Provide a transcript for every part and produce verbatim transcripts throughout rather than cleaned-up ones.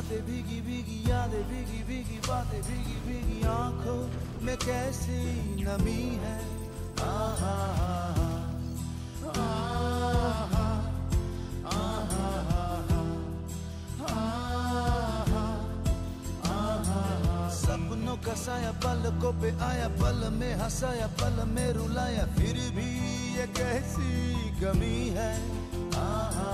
रातें भीगी भीगी यादें भीगी भीगी बातें भीगी भीगी आंखों में कैसी नमी है। आहा आहा आहा आहा आहा। सपनों का साया पलकों पे आया, पल में हंसाया पल में रुलाया, फिर भी ये कैसी कमी है। आहा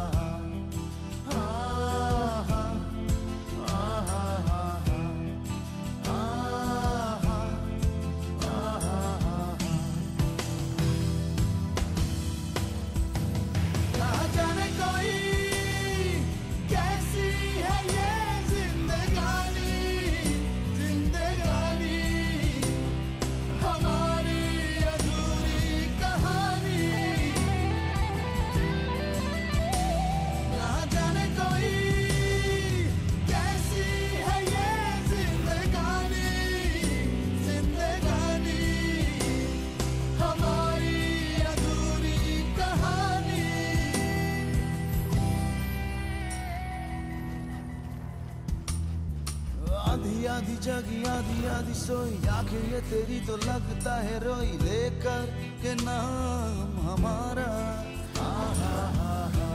आधी आधी जगी आधी आधी सोई, आखिर ये तेरी तो लगता है रोई, लेकर के नाम हमारा। आहा आहा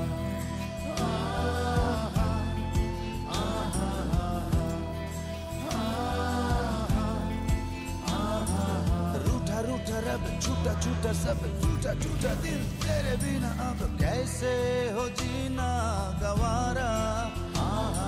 आहा आहा। रूठा रूठा रब छूटा छूटा सब, छूटा छूटा दिल तेरे बिना अब कैसे हो जीना गवारा। आहा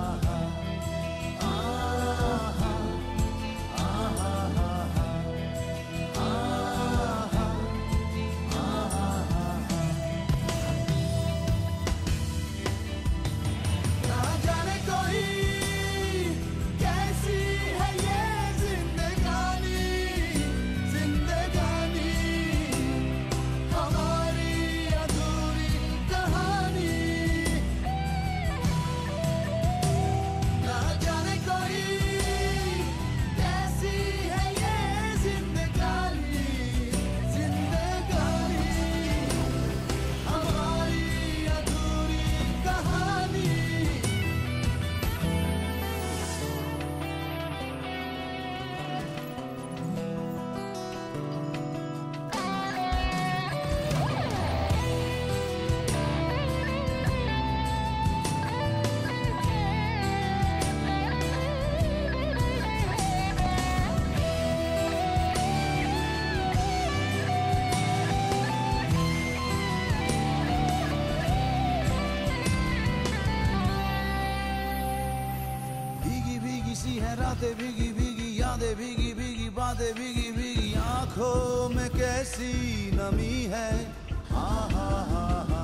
सी है रातें भीगी भीगी यादें भीगी भीगी बातें भीगी भीगी आंखों में कैसी नमी है। आहा आहा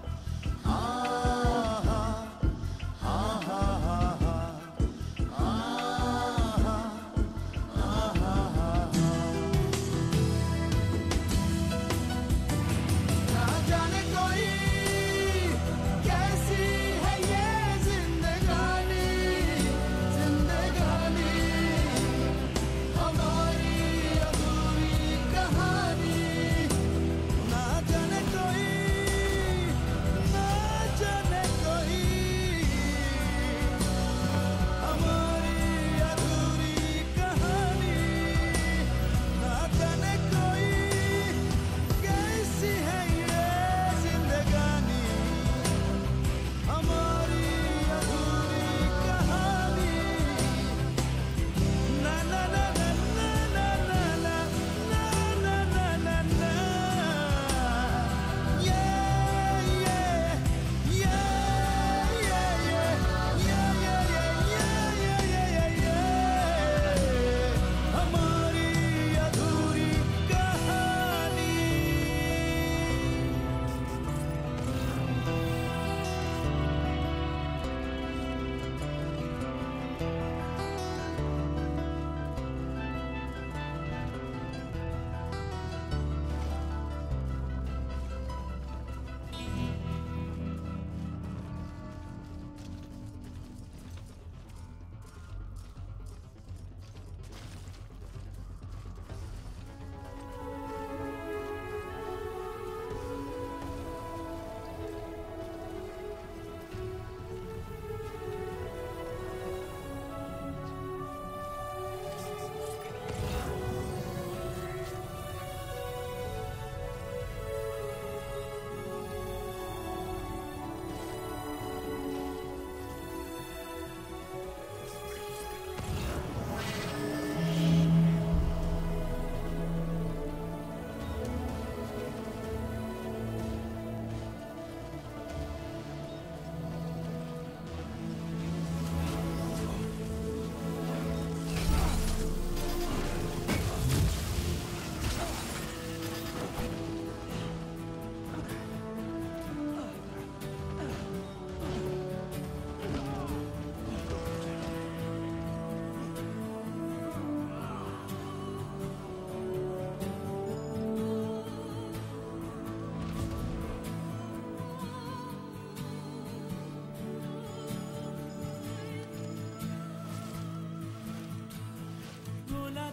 आहा आहा आहा आहा। ना जाने कोई कैसी है ये जिंदगानी, ना जाने कोई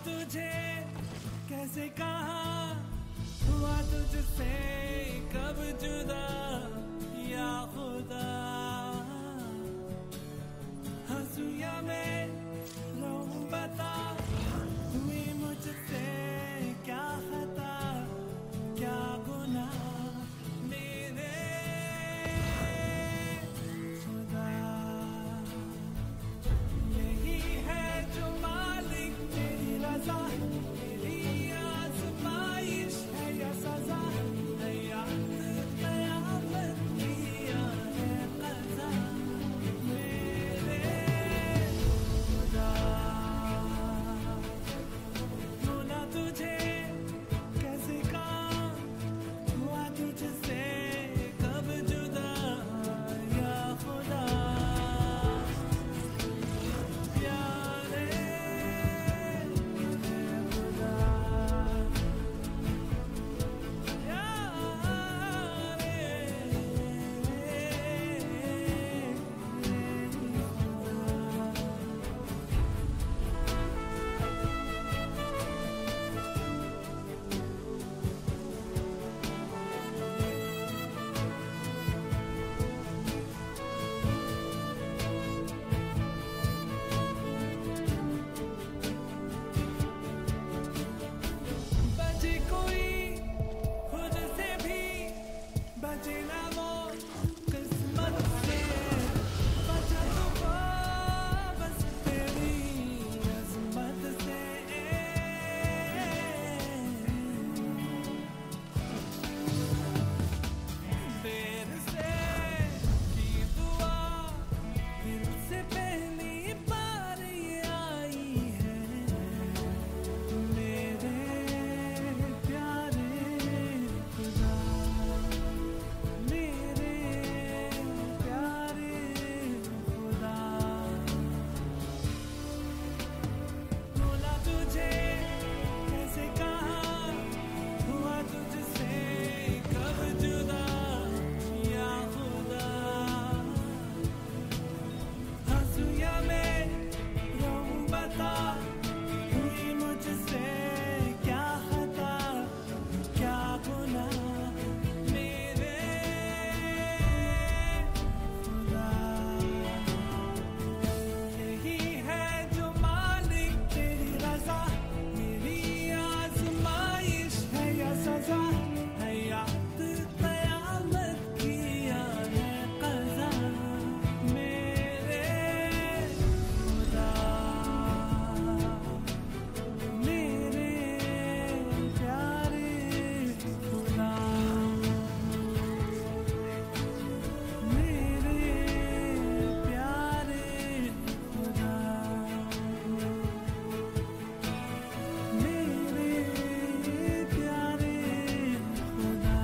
तुझे कैसे कहा हुआ तुझसे कब जुदा या खुदा हंसू या मैं रोऊं बता हुई मुझसे क्या खता क्या गुनाह मेरे खुदा यही है जो मालिक तेरी रजा तेरी आज़माइश है या सजा है या क़यामत की है क़ज़ा मेरे खुदा भूला तुझे कैसे कहा हुआ तुझसे कब जुदा या खुदा प्यारे खुदा बचे कोई खुद से भी बचे ना वो किस्मत से बचा तो वो बस तेरी अज़मत से देर से की दुआ दिल से पहली बार ये आई है मेरे प्यारे खुदा मेरे प्यारे खुदा भूला तुझे कैसे कहा हुआ तुझसे कब जुदा या खुदा हंसू या मैं रोऊं बता हुई मुझसे क्या खता क्या गुनाह मेरे खुदा यही है जो मालिक तेरी रजा मेरी आज़माइश है या सजा है या क़यामत की है क़ज़ा मेरे खुदा मेरे प्यारे खुदा मेरे प्यारे खुदा मेरे प्यारे खुदा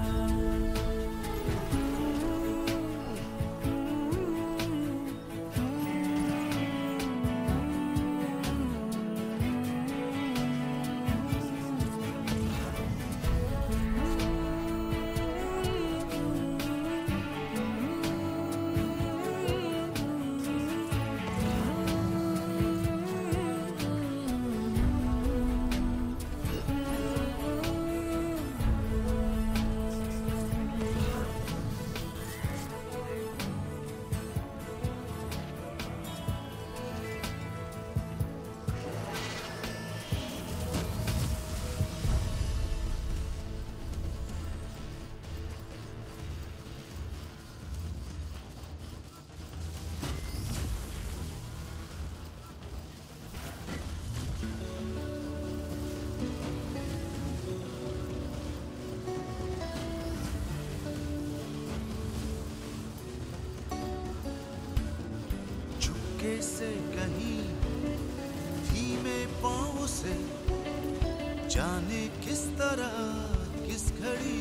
चुपके से कहीं धीमे पाँव से जाने किस तरह किस घड़ी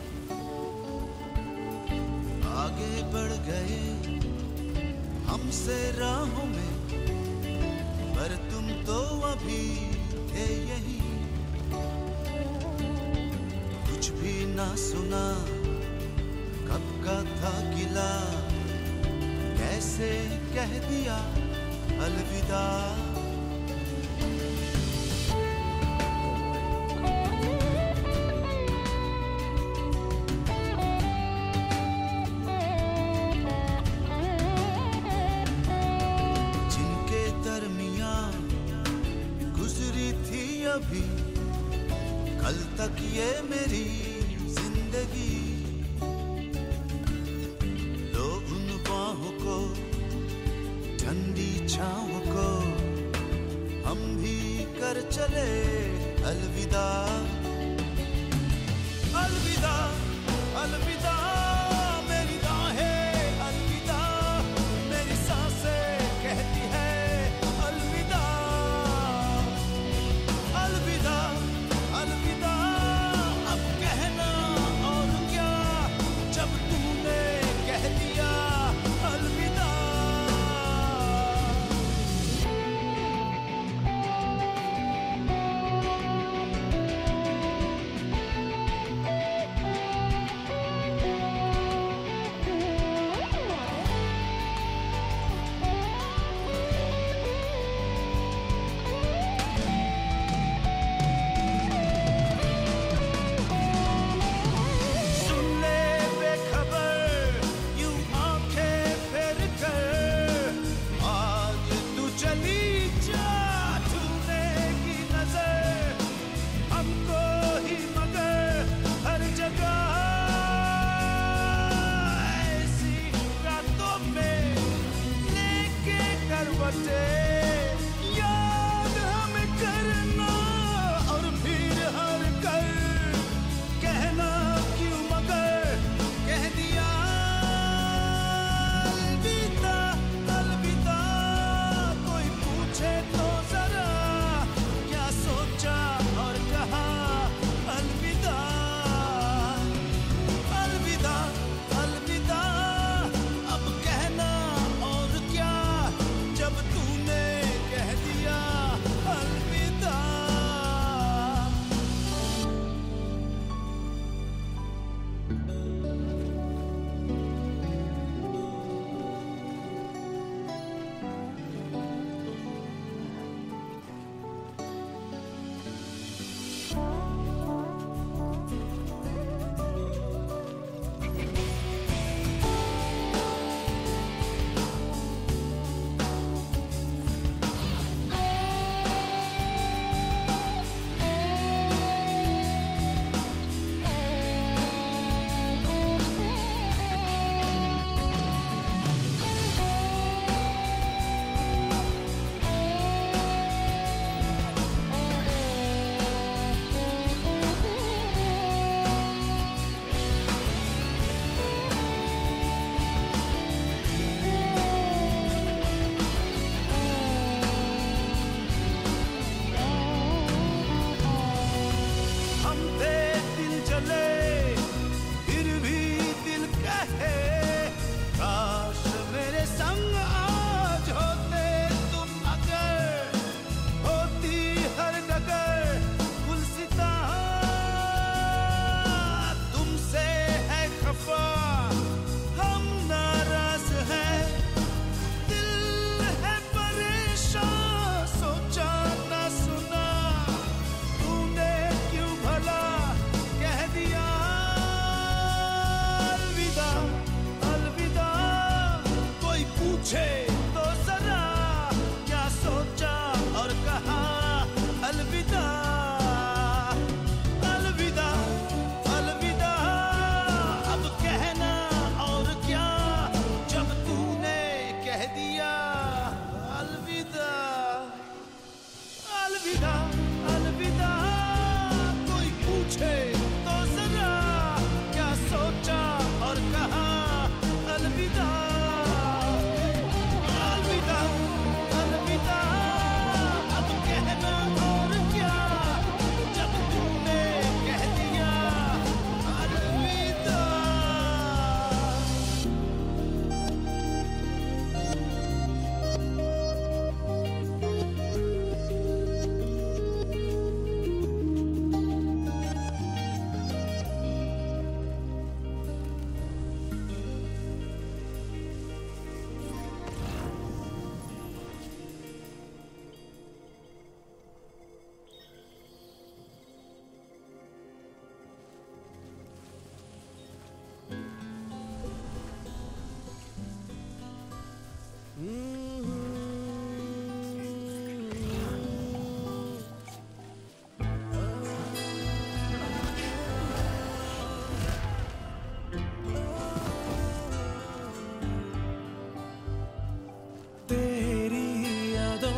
आगे बढ़ गए हमसे राहों में पर तुम तो अभी थे यही कुछ भी ना सुना कब का था गिला कैसे कह दिया अलविदा अभी, कल तक ये मेरी जिंदगी। लो उन बाहों को, ठंडी छाँव को, हम भी कर चले अलविदा। अलविदा अलविदा मेरी राहें अलविदा, मेरी सांसें कहती है अलविदा। अलविदा अलविदा अब कहना और क्या, जब तूने कह दिया अलविदा।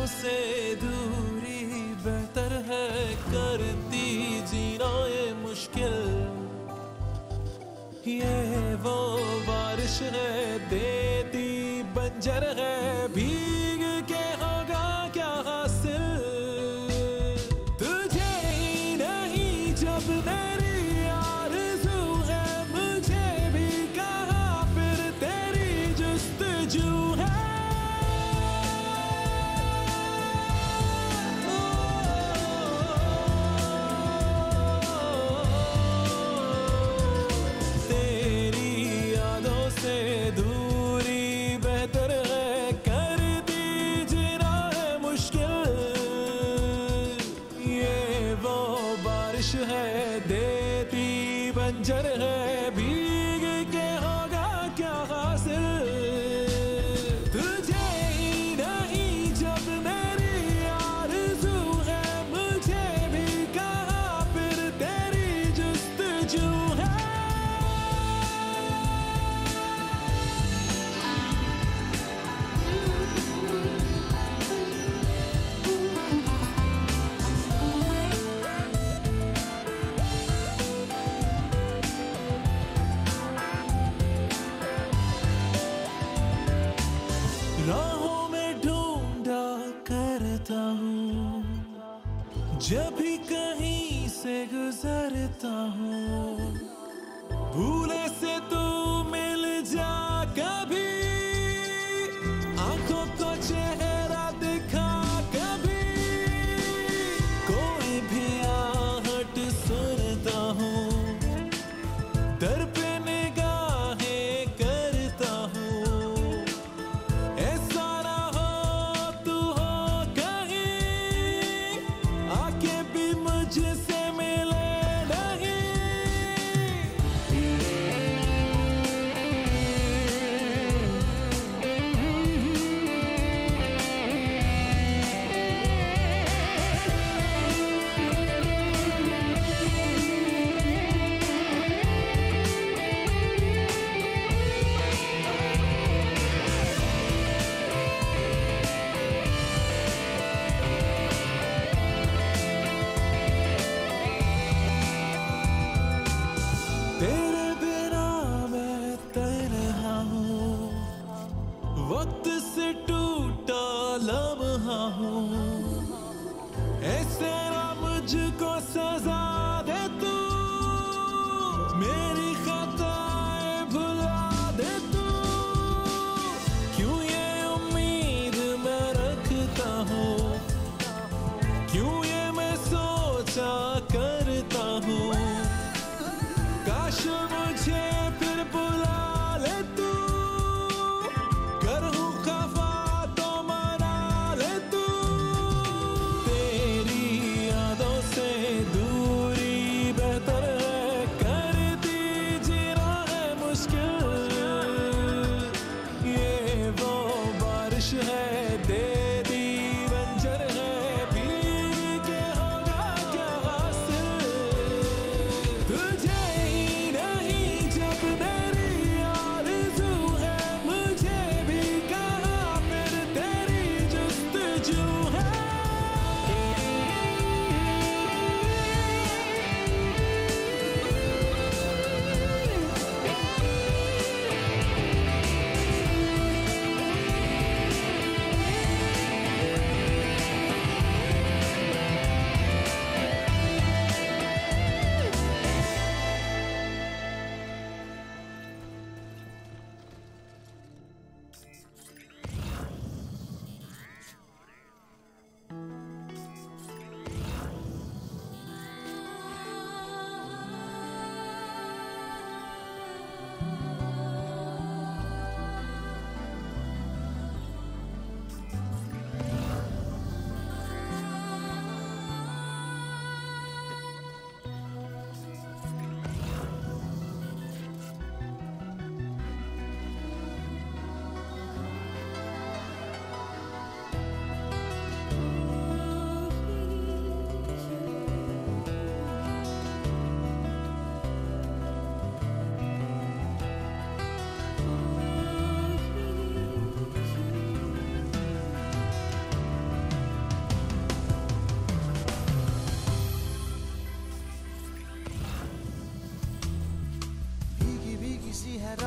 से दूरी बेहतर है, करती जीना ये मुश्किल। ये वो बारिश है देती बंजर है, भीग के होगा क्या हासिल। तुझे ही नहीं जब मेरी आरज़ू है, मुझे भी कहाँ फिर तेरी जुस्तजू है। दूरी बेहतर है, कर दीजिए है मुश्किल। ये वो बारिश है देती बंजर है, भीग के होगा क्या हासिल। तुझे ही नहीं जब मेरी आरज़ू है, मुझे भी कहाँ फिर तेरी जुस्तजू है। राहों में ढूंढा करता हूँ, जब भी कहीं से गुजरता हूँ। भूले से तू मिल जा कभी, आंखों को चेहरा दिखा कभी। कोई भी आहट सुनता हूँ, दर पे निगाहें करता हूँ। ऐसा ना हो तू हो कहीं, आके भी मुझसे मिले नहीं।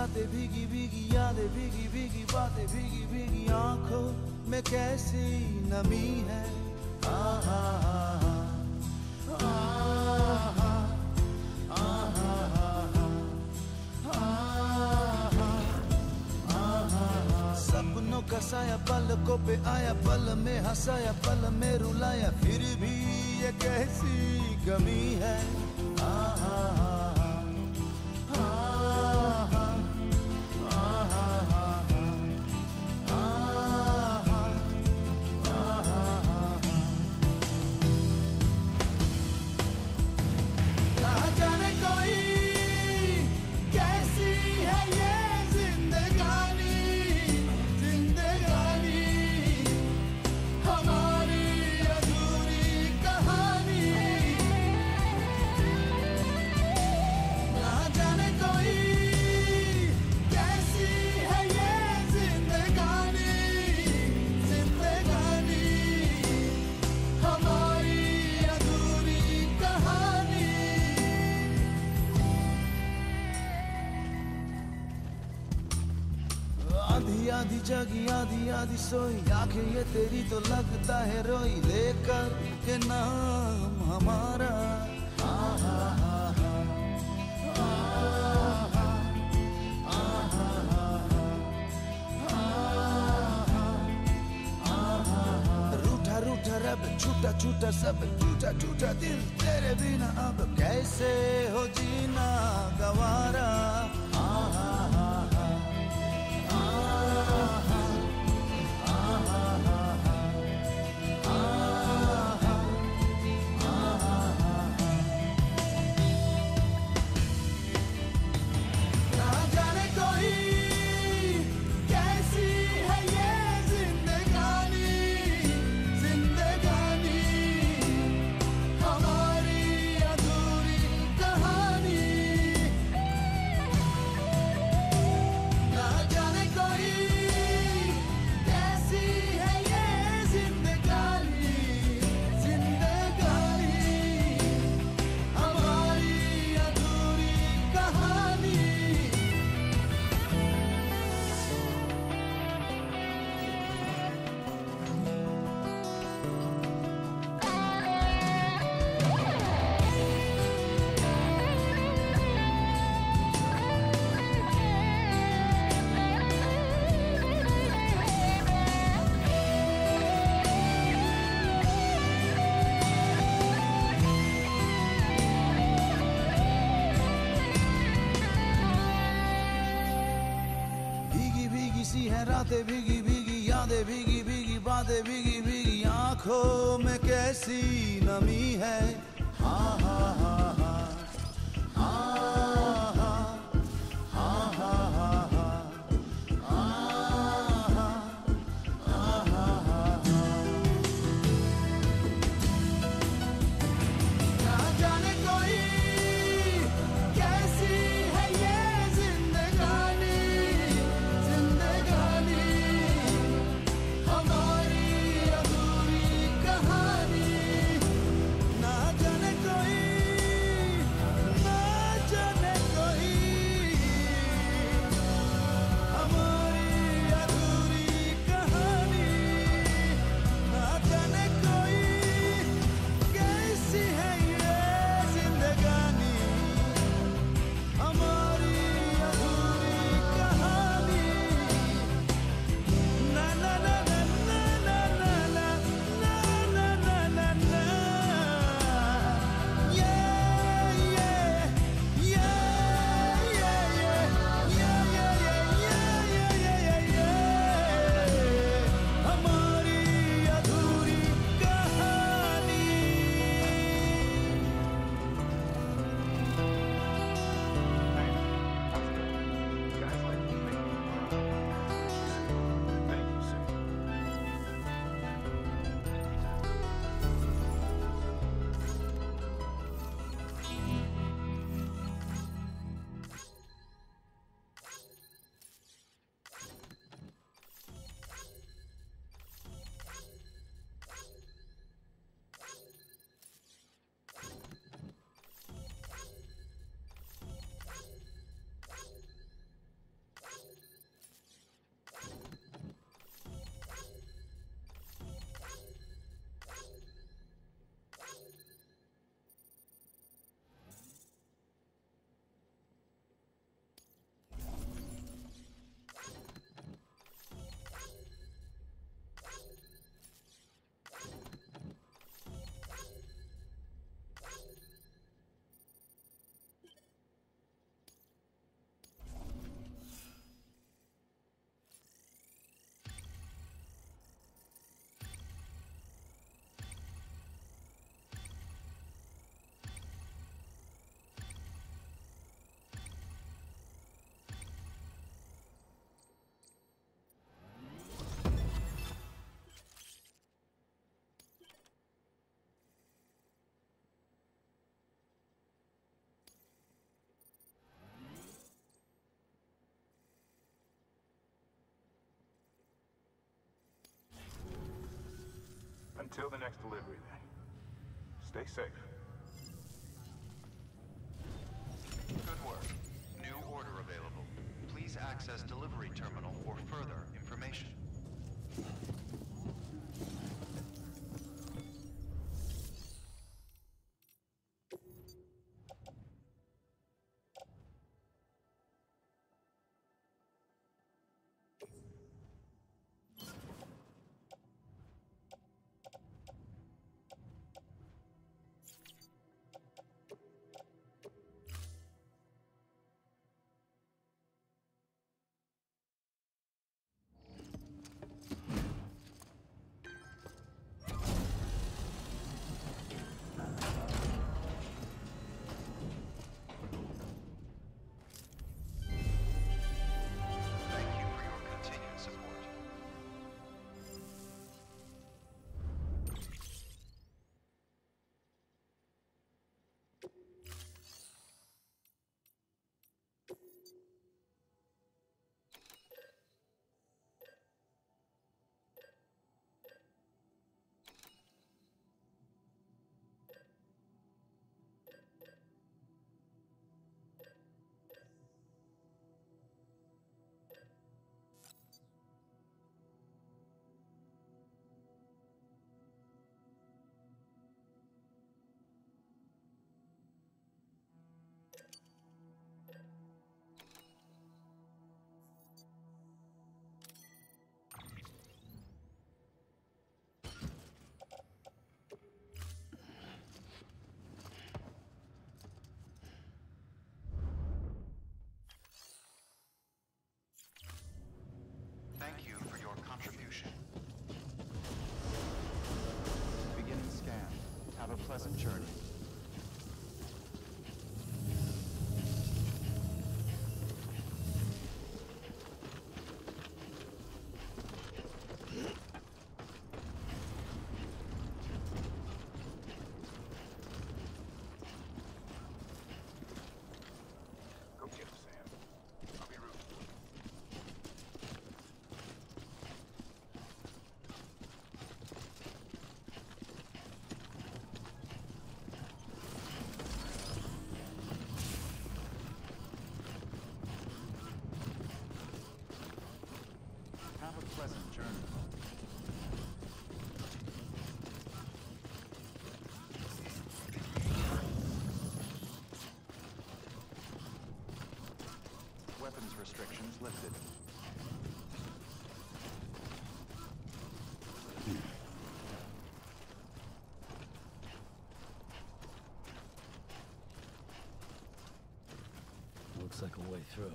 रातें भीगी भीगी यादें भीगी भीगी बातें भीगी भीगी आंखों में कैसी नमी है। आहा आहा आहा आहा आहा। सपनों का साया पलकों पे आया, पल में हंसाया पल में रुलाया, फिर भी ये कैसी कमी है। आहा आधी आधी जगी आधी आधी सोई, आंखें ये तेरी तो लगता है रोई, लेकर के नाम हमारा। आहा आहा आहा आहा। रूठा रूठा रब छूटा छूटा सब, टूटा टूटा दिल तेरे बिना अब कैसे हो जीना गवारा। आहा सी है रातें भीगी भीगी यादें भीगी भीगी बातें भीगी भीगी आंखों में कैसी नमी है। हा हा हा हा हा हा हा हा हा हा। ना जाने कोई कैसी है ये जिंदगानी, ना जाने कोई Until the next delivery, then. Stay safe. Good work. New order available. Please access delivery terminal for further information. Thank you for your contribution. Beginning scan. Have a pleasant journey. Go get him, Sam. I'll be rooting. Have a pleasant journey. Weapons restrictions lifted. Looks like a way through.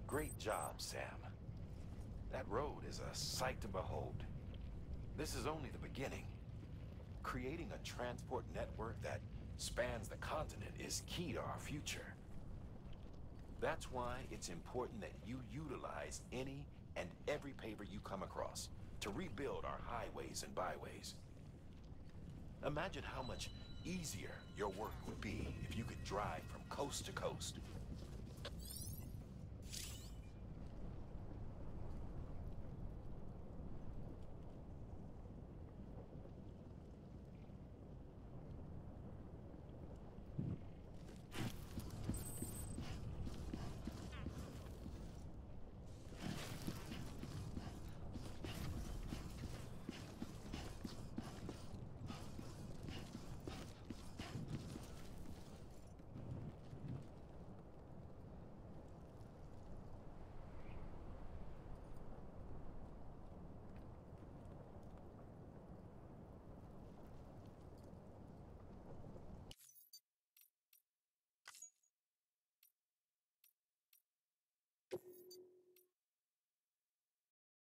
Great job, Sam. That road is a sight to behold. This is only the beginning. Creating a transport network that spans the continent is key to our future. That's why it's important that you utilize any and every paver you come across to rebuild our highways and byways. Imagine how much easier your work would be if you could drive from coast to coast,